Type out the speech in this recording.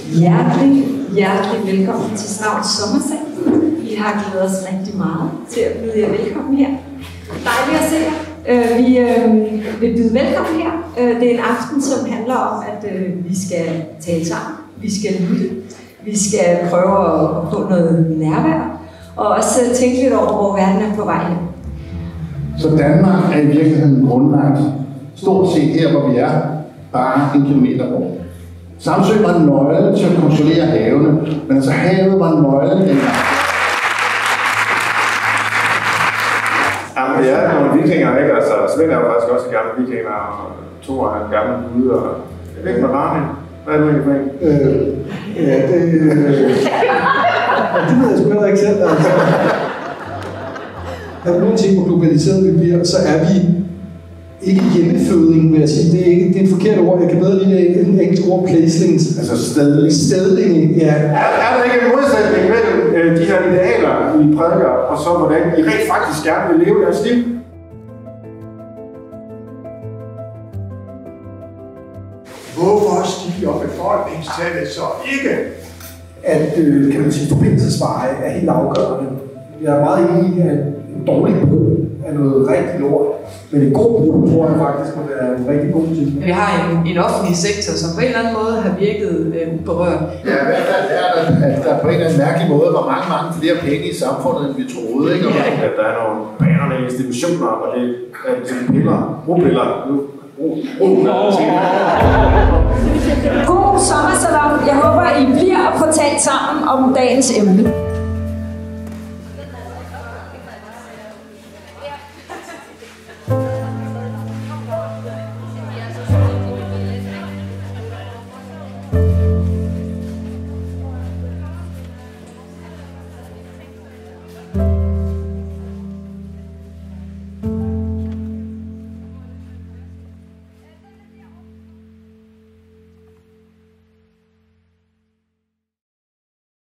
Hjertelig velkommen til Snavs Sommersal. Vi har glædet os rigtig meget til at byde jer velkommen her. Dejligt at se jer. Vi vil byde velkommen her. Det er en aften, som handler om, at vi skal tale sammen. Vi skal lytte. Vi skal prøve at få noget nærvær. Og også tænke lidt over, hvor verden er på vej hen. Så Danmark er i virkeligheden grundlagt stort set her, hvor vi er, bare 1 kilometer bort. Samsø var en nøgle til at kontrollere havene, men altså havet var en nøgle. Jamen, vi er nogle vikinger, ikke? Altså, Svend er jo faktisk også en gammel vikinger, og Thor er en gammel gud, og jeg ved ikke, hvad Rami. Hvad er det egentlig for en? Ja, det ved jeg sgu heller ikke selv. Altså. Der er nogle ting, hvor globaliseret vi bliver, så er vi ikke hjemmefødning, vil jeg sige. Det er et forkert ord. Jeg kan bedre lide det engelske ord placelings. Altså stedling. Stedling, ja. Er der ikke en modsætning mellem de her idealer, I prædiker, og så hvordan I rent faktisk gerne vil leve deres liv? Hvorfor stiger befolkningstallet så ikke? At, kan man sige, forbindelsesveje er helt afgørende. Jeg er meget enig i, at en dårlig bro er noget rigtig lort. Men en god bro, tror jeg faktisk, må være en rigtig god ting. Vi har en offentlig sektor, som på en eller anden måde har virket berørt. Ja, i hvert fald er der, at der på en eller anden mærkelig måde var mange flere penge i samfundet, end vi troede. Ikke? Ja, at der er nogle bærende institutioner, og det er bropiller. God sommersalon. Jeg håber, I bliver og får talt sammen om dagens emne.